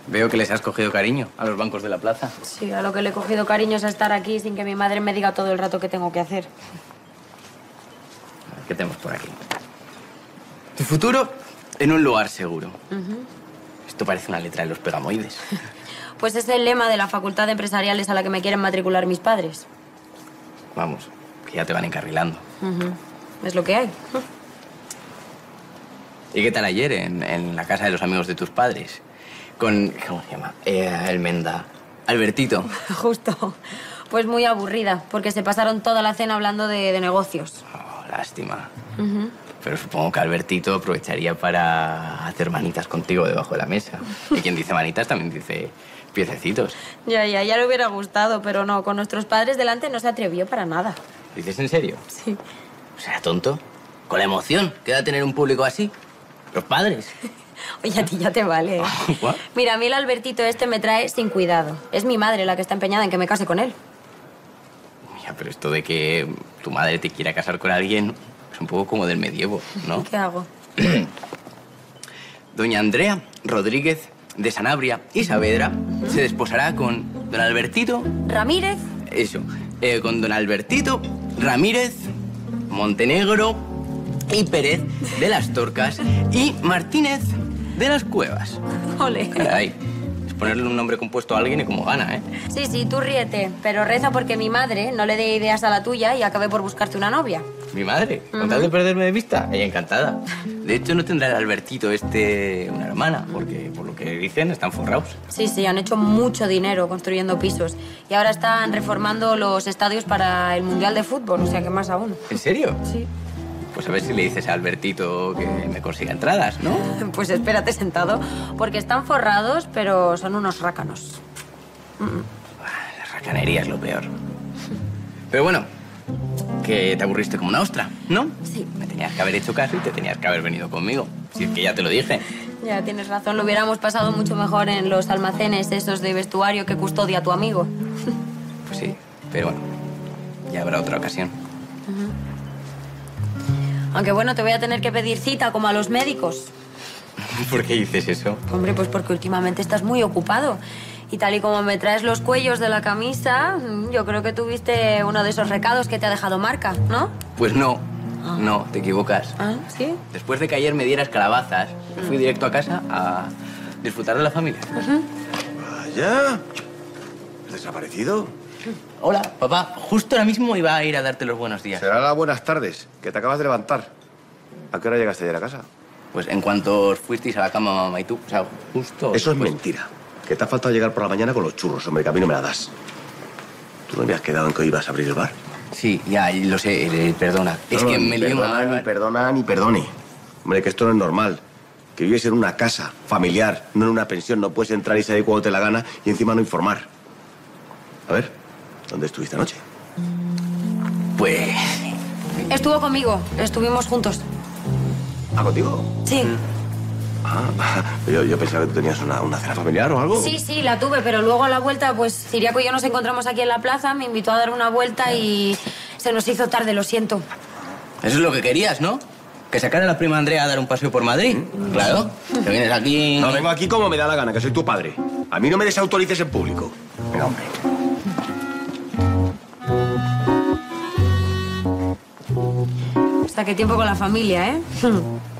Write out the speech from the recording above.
Veo que les has cogido cariño a los bancos de la plaza. Sí, a lo que le he cogido cariño es a estar aquí sin que mi madre me diga todo el rato qué tengo que hacer. A ver, ¿qué tenemos por aquí? Tu futuro en un lugar seguro. Esto parece una letra de los Pegamoides. Pues es el lema de la facultad de empresariales a la que me quieren matricular mis padres. Vamos, que ya te van encarrilando. Es lo que hay. ¿Y qué tal ayer en la casa de los amigos de tus padres? Con... ¿Cómo se llama? Almenda. Albertito. Justo. Pues muy aburrida, porque se pasaron toda la cena hablando de negocios. Oh, lástima. Pero supongo que Albertito aprovecharía para hacer manitas contigo debajo de la mesa. Y quien dice manitas también dice piececitos. Ya le hubiera gustado, pero no, con nuestros padres delante no se atrevió para nada. ¿Dices en serio? Sí. ¿Será tonto? Con la emoción que da tener un público así. Los padres. Oye, a ti ya te vale, ¿eh? Mira, a mí el Albertito este me trae sin cuidado. Es mi madre la que está empeñada en que me case con él. Mira, pero esto de que tu madre te quiera casar con alguien es un poco como del medievo, ¿no? ¿Qué hago? Doña Andrea Rodríguez de Sanabria y Saavedra se desposará con don Albertito... ¿Ramírez? Eso, con don Albertito Ramírez Montenegro y Pérez de las Torcas y Martínez de las Cuevas. Ole. Caray, es ponerle un nombre compuesto a alguien y como gana, ¿eh? Sí, tú ríete, pero reza porque mi madre no le dé ideas a la tuya y acabe por buscarte una novia. ¿Mi madre? ¿Con tal de perderme de vista? Ella encantada. De hecho, no tendrá el Albertito una hermana, porque por lo que dicen están forrados. Sí, han hecho mucho dinero construyendo pisos y ahora están reformando los estadios para el Mundial de Fútbol, o sea que más aún. ¿En serio? Sí. Pues a ver si le dices a Albertito que me consiga entradas, ¿no? Pues espérate sentado, porque están forrados, pero son unos rácanos. La racanería es lo peor. Pero bueno, que te aburriste como una ostra, ¿no? Sí. Me tenías que haber hecho caso y te tenías que haber venido conmigo. Si es que ya te lo dije. Ya tienes razón, lo hubiéramos pasado mucho mejor en los almacenes esos de vestuario que custodia tu amigo. Pues sí, pero bueno, ya habrá otra ocasión. Aunque bueno, te voy a tener que pedir cita, como a los médicos. ¿Por qué dices eso? Hombre, pues porque últimamente estás muy ocupado. Y tal y como me traes los cuellos de la camisa, yo creo que tuviste uno de esos recados que te ha dejado marca, ¿no? Pues no, no, te equivocas. ¿Ah, sí? Después de que ayer me dieras calabazas, me fui directo a casa a disfrutar de la familia. Vaya, ¿has desaparecido? Hola, papá. Justo ahora mismo iba a ir a darte los buenos días. Será las buenas tardes, que te acabas de levantar. ¿A qué hora llegaste ayer a casa? Pues en cuanto os fuisteis a la cama, mamá y tú, o sea, justo... Eso es pues, mentira. Que te ha faltado llegar por la mañana con los churros, hombre, que a mí no me la das. ¿Tú no habías quedado en que hoy ibas a abrir el bar? Sí, ya, lo sé, perdona. Es que me lío... Ni perdona, ni perdone. Hombre, que esto no es normal. Que vives en una casa familiar, no en una pensión. No puedes entrar y salir cuando te la gana y encima no informar. A ver, ¿dónde estuviste anoche? Pues... Estuvo conmigo, estuvimos juntos. ¿Ah, contigo? Sí. Yo pensaba que tú tenías una cena familiar o algo. Sí, la tuve, pero luego a la vuelta, pues Ciriaco y yo nos encontramos aquí en la plaza, me invitó a dar una vuelta y se nos hizo tarde, lo siento. Eso es lo que querías, ¿no? Que sacara a la prima Andrea a dar un paseo por Madrid. Claro, que vienes aquí... No, vengo aquí como me da la gana, que soy tu padre. A mí no me desautorices en público. Venga, hombre. Hasta qué tiempo con la familia, ¿eh?